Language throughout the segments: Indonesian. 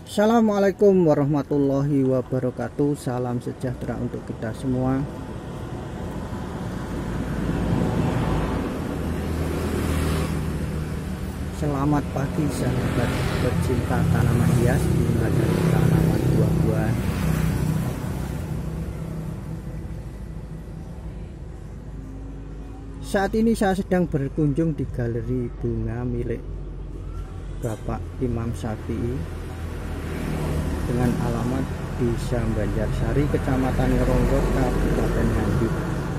Assalamualaikum warahmatullahi wabarakatuh. Salam sejahtera untuk kita semua. Selamat pagi sahabat pecinta tanaman hias, bunga dan tanaman buah-buahan. Saat ini saya sedang berkunjung di galeri bunga milik Bapak Imam Syafi'i dengan alamat Desa Banjarsari, Kecamatan Ngeronggor, Kabupaten Nganjuk.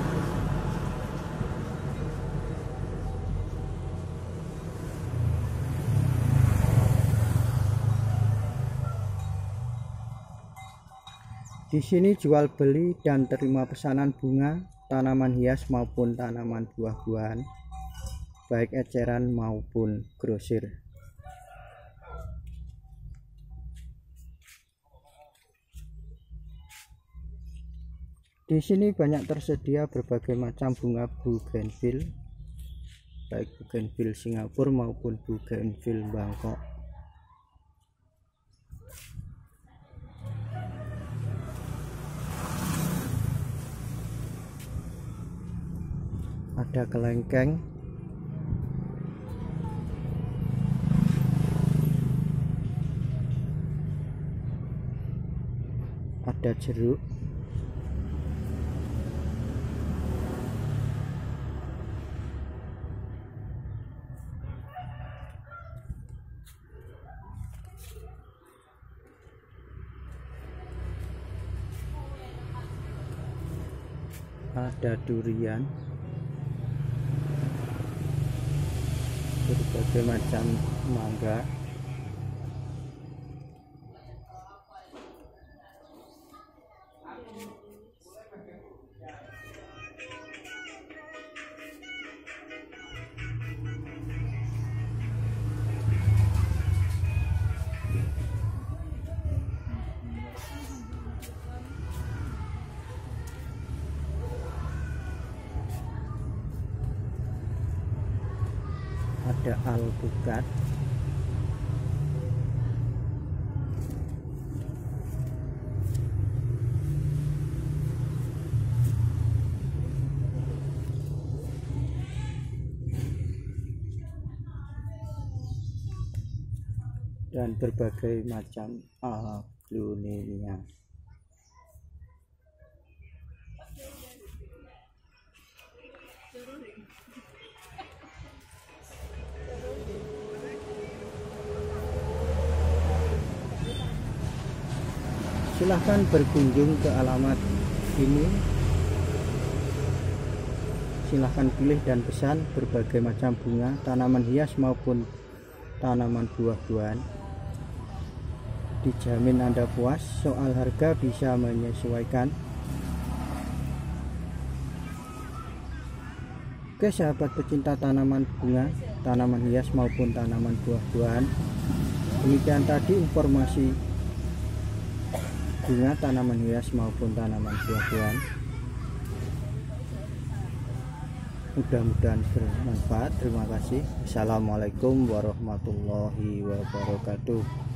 Di sini jual beli dan terima pesanan bunga, tanaman hias maupun tanaman buah-buahan, baik eceran maupun grosir. Di sini banyak tersedia berbagai macam bunga bougainville, baik bougainville Singapura maupun bougainville Bangkok. Ada kelengkeng, ada jeruk, ada durian, berbagai macam mangga, ada alpukat, dan berbagai macam aglonia. Silahkan berkunjung ke alamat ini. Silahkan pilih dan pesan berbagai macam bunga, tanaman hias maupun tanaman buah-buahan. Dijamin Anda puas, soal harga bisa menyesuaikan. Oke sahabat pecinta tanaman bunga, tanaman hias maupun tanaman buah-buahan, demikian tadi informasi bunga, tanaman hias maupun tanaman buah-buahan. Mudah-mudahan bermanfaat. Terima kasih. Assalamualaikum warahmatullahi wabarakatuh.